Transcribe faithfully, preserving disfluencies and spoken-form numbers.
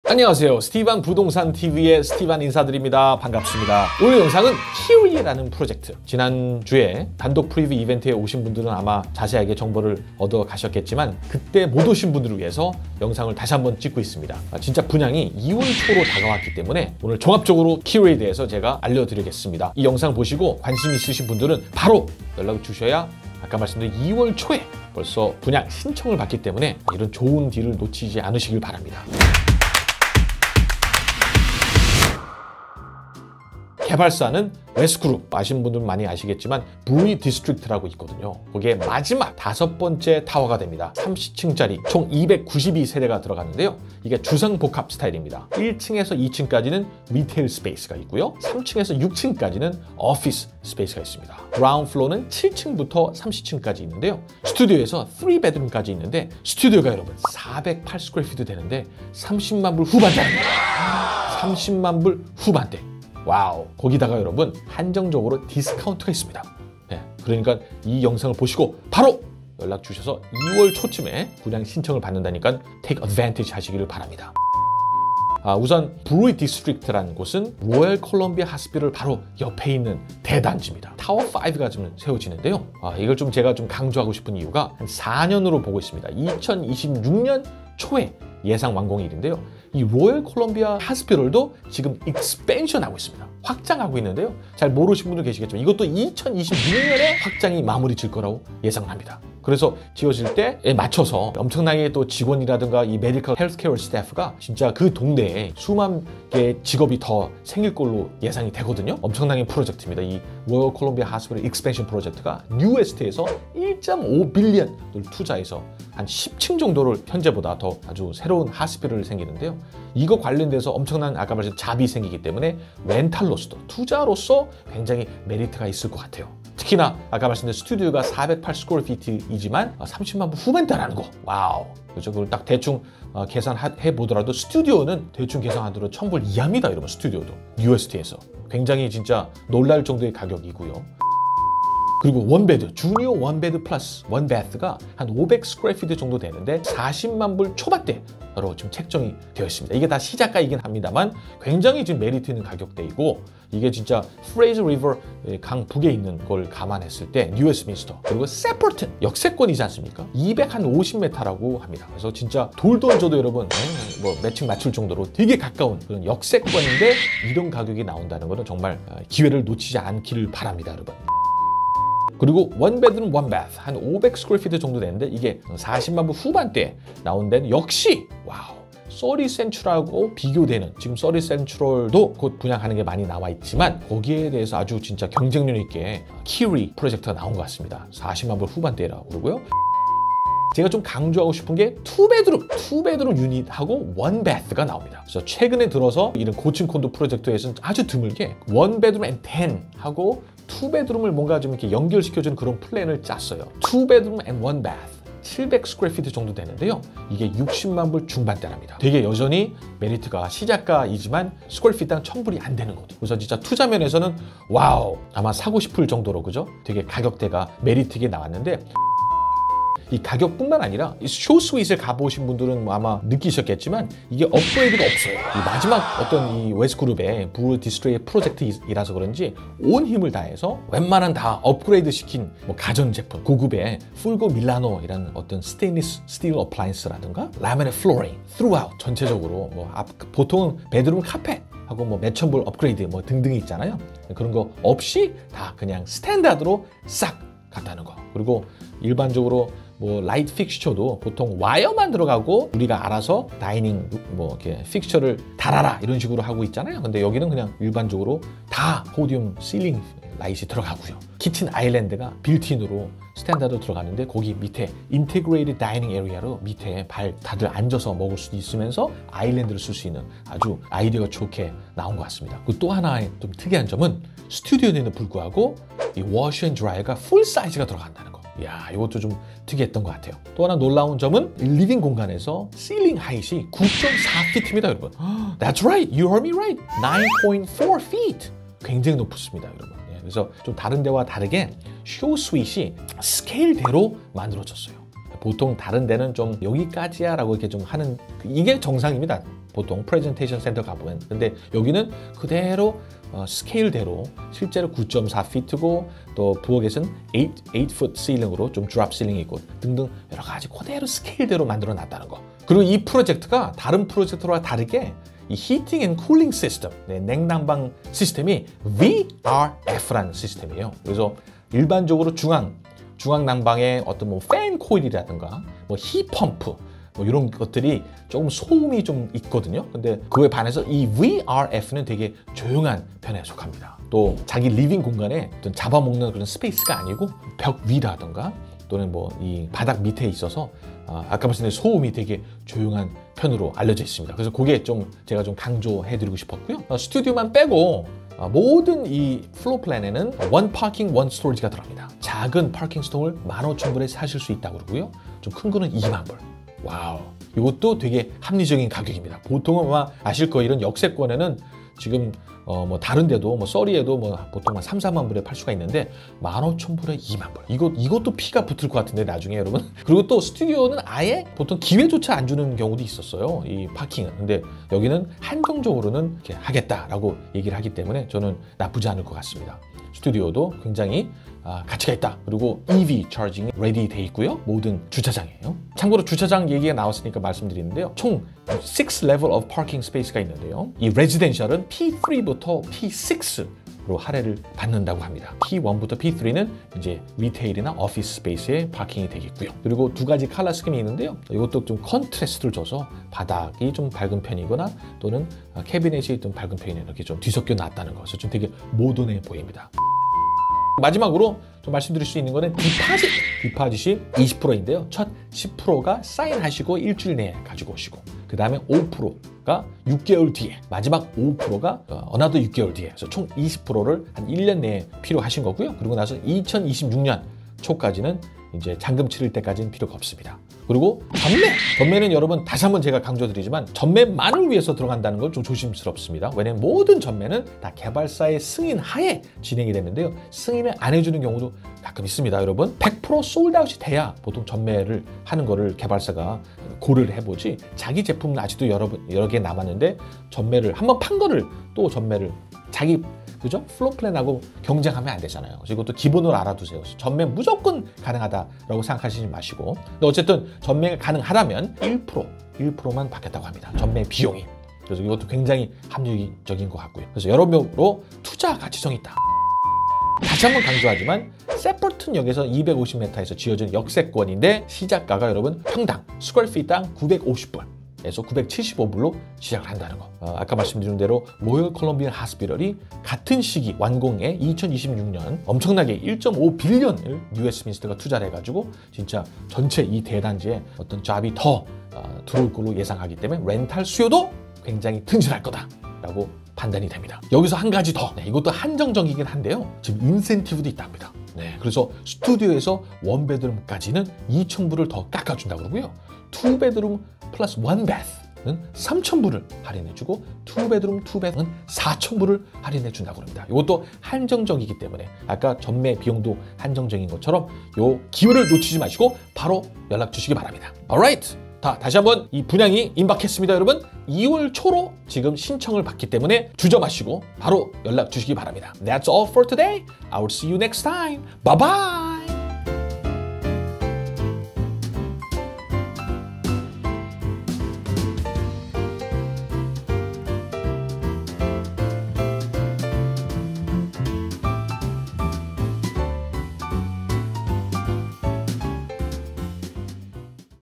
안녕하세요. 스티반 부동산 티비의 스티반 인사드립니다. 반갑습니다. 오늘 영상은 키위라는 프로젝트. 지난주에 단독 프리뷰 이벤트에 오신 분들은 아마 자세하게 정보를 얻어 가셨겠지만 그때 못 오신 분들을 위해서 영상을 다시 한번 찍고 있습니다. 진짜 분양이 이월 초로 다가왔기 때문에 오늘 종합적으로 키위에 대해서 제가 알려드리겠습니다. 이 영상 보시고 관심 있으신 분들은 바로 연락을 주셔야 아까 말씀드린 이월 초에 벌써 분양 신청을 받기 때문에 이런 좋은 딜을 놓치지 않으시길 바랍니다. 개발사는 웨스트그룹, 아시는 분들은 많이 아시겠지만 브루이 디스트릭트라고 있거든요. 거기에 마지막 다섯 번째 타워가 됩니다. 삼십 층짜리 총 이백구십이 세대가 들어갔는데요. 이게 주상복합 스타일입니다. 일 층에서 이 층까지는 리테일 스페이스가 있고요. 삼 층에서 육 층까지는 오피스 스페이스가 있습니다. 그라운드 플로어는 칠 층부터 삼십 층까지 있는데요. 스튜디오에서 삼 베드룸까지 있는데 스튜디오가 여러분 사백팔 스퀘어 피트 되는데 삼십만 불 후반대입니다. 삼십만 불 후반대. 와우, 거기다가 여러분 한정적으로 디스카운트가 있습니다. 네, 그러니까 이 영상을 보시고 바로 연락 주셔서 이월 초쯤에 분양 신청을 받는다니까 take advantage 하시기를 바랍니다. 아, 우선 브루이 디스트릭트라는 곳은 로열 콜롬비아 하스피털 바로 옆에 있는 대단지입니다. 타워 오가 좀 세워지는데요. 아, 이걸 좀 제가 좀 강조하고 싶은 이유가 한 사 년으로 보고 있습니다. 이천이십육 년 초에 예상 완공일인데요. 이 로열 콜롬비아 하스피털도 지금 익스펜션 하고 있습니다. 확장하고 있는데요. 잘 모르시는 분들 계시겠지만 이것도 이천이십육 년에 확장이 마무리 질 거라고 예상합니다. 그래서 지어질 때에 맞춰서 엄청나게 또 직원이라든가 이 메디컬 헬스케어 스태프가 진짜 그 동네에 수만 개의 직업이 더 생길 걸로 예상이 되거든요. 엄청나게 프로젝트입니다. 이 로열 콜롬비아 하스피털 익스펜션 프로젝트가 뉴에스트에서 일 점 오 빌리언을 투자해서 한 십 층 정도를 현재보다 더 아주 새로운 하스피털을 생기는데요. 이거 관련돼서 엄청난 아까 말씀 잡이 생기기 때문에 렌탈로서도 투자로서 굉장히 메리트가 있을 것 같아요. 특히나 아까 말씀드린 스튜디오가 사백팔 스퀘어 피트이지만 삼십만 불 후반대라는 거. 와우. 그렇죠. 그걸 딱 대충 계산해 보더라도 스튜디오는 대충 계산하더라도 천 불 이하입니다. 여러분 스튜디오도 유에스티에서 굉장히 진짜 놀랄 정도의 가격이고요. 그리고 원베드, 주니어 원베드 플러스 원베드가 한 오백 스퀘어 피트 정도 되는데 사십만 불 초반대로 지금 책정이 되어 있습니다. 이게 다 시작가이긴 합니다만 굉장히 지금 메리트 있는 가격대이고 이게 진짜 프레이즈 리버 강북에 있는 걸 감안했을 때 뉴웨스트민스터 그리고 세퍼튼 역세권이지 않습니까? 이백오십 미터라고 합니다. 그래서 진짜 돌 던져도 여러분 뭐 매칭 맞출 정도로 되게 가까운 그런 역세권인데 이런 가격이 나온다는 것은 정말 기회를 놓치지 않기를 바랍니다, 여러분. 그리고 원베드룸 원바스 한 오백 스퀘어 피트 정도 되는데 이게 사십만 불 후반대 나온 데는 역시 와우 서리 센트럴하고 비교되는 지금 서리 센트럴도 곧 분양하는 게 많이 나와 있지만 거기에 대해서 아주 진짜 경쟁력 있게 키위 프로젝트가 나온 것 같습니다. 사십만 불 후반대라고 그러고요. 제가 좀 강조하고 싶은 게 투 베드룸, 투 베드룸 유닛하고 원 베드가 나옵니다. 그래서 최근에 들어서 이런 고층 콘도 프로젝트에서는 아주 드물게 원 베드룸 앤 텐 하고 투 베드룸을 뭔가 좀 이렇게 연결시켜주는 그런 플랜을 짰어요. 투 베드룸 앤 원 베드 칠백 스퀘어 피트 정도 되는데요. 이게 육십만 불 중반대랍니다. 되게 여전히 메리트가 시작가이지만 스퀘어 피트당 천 불이 안 되는 거죠. 그래서 진짜 투자 면에서는 와우 아마 사고 싶을 정도로 그죠? 되게 가격대가 메리트 있게 나왔는데 이 가격뿐만 아니라 이 쇼스윗을 가보신 분들은 뭐 아마 느끼셨겠지만 이게 업그레이드가 없어요. 이 마지막 어떤 이 웨스트그룹의 브루 디스트릭트 프로젝트이라서 그런지 온 힘을 다해서 웬만한 다 업그레이드 시킨 뭐 가전제품 고급의 풀고 밀라노이라는 어떤 스테인리스 스틸 어플라이언스라든가 라미네이트 플로링 throughout 전체적으로 뭐 앞, 보통은 베드룸 카펫 하고 뭐 몇천 불 업그레이드 뭐 등등이 있잖아요. 그런 거 없이 다 그냥 스탠다드로 싹 갔다는 거. 그리고 일반적으로 뭐 라이트 픽스처도 보통 와이어만 들어가고 우리가 알아서 다이닝 뭐 이렇게 픽스처를 달아라 이런 식으로 하고 있잖아요. 근데 여기는 그냥 일반적으로 다 포디움 실링 라이트이 들어가고요. 키친 아일랜드가 빌트인으로 스탠다드 들어가는데 거기 밑에 인테그레이티드 다이닝 에리아로 밑에 발 다들 앉아서 먹을 수도 있으면서 아일랜드를 쓸 수 있는 아주 아이디어가 좋게 나온 것 같습니다. 그리고 또 하나의 좀 특이한 점은 스튜디오에는 불구하고 이 워셔 앤 드라이어가 풀 사이즈가 들어간다는 거. 이야, 이것도 좀 특이했던 것 같아요. 또 하나 놀라운 점은 리빙 공간에서 실링 하이트이 구 점 사 피트입니다, 여러분. That's right, you heard me right. 나인 포인트 사 feet. 굉장히 높습니다, 여러분. 예, 그래서 좀 다른 데와 다르게 쇼 스윗이 스케일대로 만들어졌어요. 보통 다른 데는 좀 여기까지야 라고 이렇게 좀 하는 이게 정상입니다. 보통 프레젠테이션 센터 가보면. 근데 여기는 그대로 어, 스케일대로 실제로 구 점 사 피트고 또 부엌에서는 팔, 팔 풋 시링으로 좀 드랍 시링이 있고 등등 여러 가지 그대로 스케일대로 만들어 놨다는 거. 그리고 이 프로젝트가 다른 프로젝트와 다르게 이 히팅 앤 쿨링 시스템, 네, 냉난방 시스템이 브이 알 에프라는 시스템이에요. 그래서 일반적으로 중앙, 중앙 난방에 어떤 뭐 팬 코일이라든가 뭐 히펌프 뭐 이런 것들이 조금 소음이 좀 있거든요. 근데 그거에 반해서 이 브이 알 에프는 되게 조용한 편에 속합니다. 또 자기 리빙 공간에 어떤 잡아먹는 그런 스페이스가 아니고 벽 위라든가 또는 뭐 이 바닥 밑에 있어서 아, 아까 말씀드린 소음이 되게 조용한 편으로 알려져 있습니다. 그래서 그게 좀 제가 좀 강조해드리고 싶었고요. 어, 스튜디오만 빼고 어, 모든 이 플로어 플랜에는 원 파킹, 원 스토리지가 들어갑니다. 작은 파킹 스토어를 만 오천 불에 사실 수 있다고 그러고요. 좀 큰 거는 이만 불. 와우. 이것도 되게 합리적인 가격입니다. 보통은 아마 아실 거예요. 이런 역세권에는 지금 어 뭐 다른 데도 뭐 써리에도 뭐 보통 한 삼, 사만 불에 팔 수가 있는데 만 오천 불에 이만 불. 이거 이것도 피가 붙을 것 같은데 나중에 여러분. 그리고 또 스튜디오는 아예 보통 기회조차 안 주는 경우도 있었어요. 이 파킹은. 근데 여기는 한정적으로는 이렇게 하겠다라고 얘기를 하기 때문에 저는 나쁘지 않을 것 같습니다. 스튜디오도 굉장히 아, 가치가 있다. 그리고 이브이 차징이 레디 돼 있고요. 모든 주차장이에요. 참고로 주차장 얘기가 나왔으니까 말씀드리는데요. 총 육 레벨 of parking space가 있는데요. 이 레지덴셜은 피 쓰리부터 피 식스로 할애를 받는다고 합니다. 피 원부터 피 쓰리는 이제 리테일이나 오피스 스페이스에 파킹이 되겠고요. 그리고 두 가지 컬러 스킨이 있는데요. 이것도 좀 컨트라스트를 줘서 바닥이 좀 밝은 편이거나 또는 캐비넷이 좀 밝은 편이 이렇게 좀 뒤섞여 놨다는 것을 좀 되게 모던해 보입니다. 마지막으로 좀 말씀드릴 수 있는 거는 디파짓! 디파짓이 이십 퍼센트인데요. 첫 십 퍼센트가 사인하시고 일주일 내에 가지고 오시고 그 다음에 오 퍼센트가 육 개월 뒤에 마지막 오 퍼센트가 어나더 육 개월 뒤에 그래서 총 이십 퍼센트를 한 일 년 내에 필요하신 거고요. 그리고 나서 이천이십육 년 초까지는 이제 잔금 치를 때까지는 필요가 없습니다. 그리고 전매! 전매는 여러분 다시 한번 제가 강조드리지만 전매만을 위해서 들어간다는 건 좀 조심스럽습니다. 왜냐하면 모든 전매는 다 개발사의 승인 하에 진행이 되는데요. 승인을 안 해주는 경우도 가끔 있습니다. 여러분 백 퍼센트 솔드아웃이 돼야 보통 전매를 하는 거를 개발사가 고려를 해보지 자기 제품은 아직도 여러, 여러 개 남았는데 전매를 한번 판 거를 또 전매를 자기 그죠? 플로어 플랜하고 경쟁하면 안 되잖아요. 그래서 이것도 기본으로 알아두세요. 전매 무조건 가능하다라고 생각하시지 마시고. 근데 어쨌든 전매가 가능하다면 일 퍼센트, 일 퍼센트만 받겠다고 합니다. 전매 비용이. 그래서 이것도 굉장히 합리적인 것 같고요. 그래서 여러모로 투자 가치성이 있다. 다시 한번 강조하지만 세퍼튼역에서 이백오십 미터에서 지어진 역세권인데 시작가가 여러분 평당 스퀘어피트당 구백오십 불. 에서 구백칠십오 불로 시작을 한다는 거. 어, 아까 말씀드린 대로 로열 콜롬비아 하스피털이 같은 시기 완공에 이천이십육 년 엄청나게 일 점 오 빌리언을 뉴웨스트민스터가 투자를 해가지고 진짜 전체 이 대단지에 어떤 잡이 더 어, 들어올 걸로 예상하기 때문에 렌탈 수요도 굉장히 튼실할 거다라고 판단이 됩니다. 여기서 한 가지 더. 네, 이것도 한정적이긴 한데요. 지금 인센티브도 있답니다. 네, 그래서 스튜디오에서 원베드룸까지는 이천 불을 더 깎아준다고 그러고요. 투베드룸 플러스 원베스는 삼천 불을 할인해주고 투베드룸 투베스는 사천 불을 할인해준다고 합니다. 이것도 한정적이기 때문에 아까 전매 비용도 한정적인 것처럼 이 기회를 놓치지 마시고 바로 연락 주시기 바랍니다. Alright! 다, 다시 한번 이 분양이 임박했습니다, 여러분. 이월 초로 지금 신청을 받기 때문에 주저 마시고 바로 연락 주시기 바랍니다. That's all for today. I will see you next time. Bye bye!